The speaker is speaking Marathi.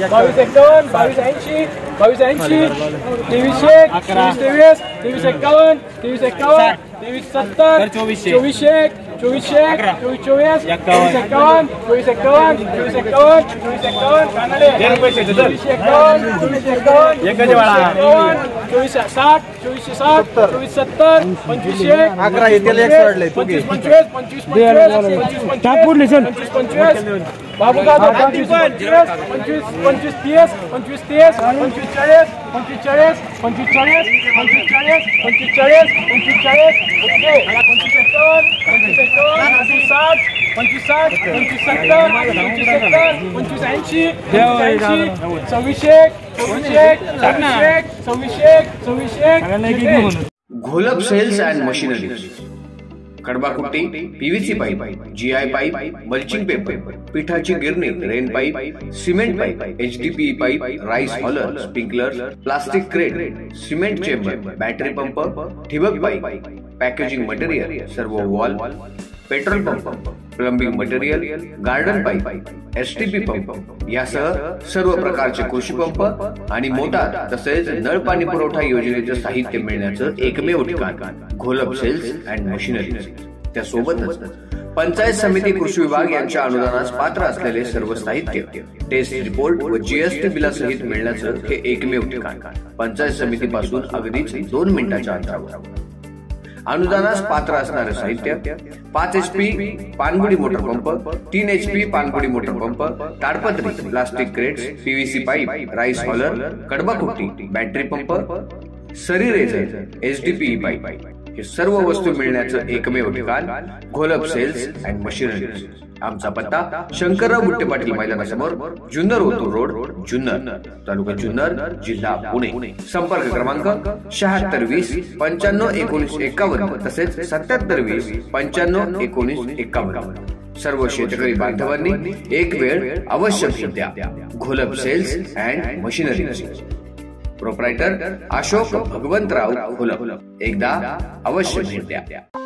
2251, 2280, 2280, 2301, 2322, 2351, 2351, 2370, 2470, 2424, 2451, 2451, 2451, 2451, कानडे 2451, 2451, 2460, 2460, 2470, 25 11 येतील एक सोडले 25 25 25 25 टापूर लेसन 25 25 बाबू दादा 25 25 25 25 30 25 30 25 40 25 40 25 40 25 40 25 40 25 40 okay 25 51 25 51 25 60 25 60 25 70 25 70 25 80 26 26 Gholap sales and machineries, कडबाकुट्टी, PVC pipe, GI pipe, mulching paper, पिठाची गिरणी, rain pipe, cement pipe, HDP pipe, rice huller, sprinkler, plastic crate, cement chamber, battery pump, ठिबक पाईप, पॅकेजिंग मटेरियल, सर्व valve, petrol pump, plumbing material, garden pipe, STP pump यासह सर्व प्रकारचे कृषी पंप आणि मोटार तसेच नळ पाणी पुरवठा योजनेचे साहित्य मिळण्याचं एकमेव ठिकाण घोलप सेल्स अँड मशिनरीज. त्यासोबतच पंचायत समिती कृषी विभाग यांच्या अनुदानास पात्र असलेले सर्व साहित्य, टेस्ट रिपोर्ट व जीएसटी बिलासहित मिळण्याचं हे एकमेव ठिकाण पंचायत समितीपासून अगदीच 2 मिनिटाच्या अंतरावर. अनुदानास पात्र असणारे साहित्य 5 HP पानगुडी मोटर पंप, 3 HP पानगुडी मोटर पंप, ताडपत्री, plastic crates, PVC pipe, rice huller, कडबाकुट्टी, बॅटरी पंप, सरी रेझर, एचडीपी पाईप हे सर्व वस्तू मिळण्याचं एकमेव ठिकाण घोलप सेल्स अँड मशिनरीज. आमचा पत्ता शंकरराव बुट्टे पाटील मैदानासमोर, जुन्नर ओतूर रोड, जुन्नर, तालुका जुन्नर, जिल्हा पुणे. संपर्क क्रमांक 7620 95 19 51 तसेच 7720 95 19 51. सर्व शेतकरी बांधवांनी एक वेळ अवश्य भेट द्या. Gholap sales and machineries. Proprietor Ashok Bhagwantrao Gholap. एकदा अवश्य भेट द्या.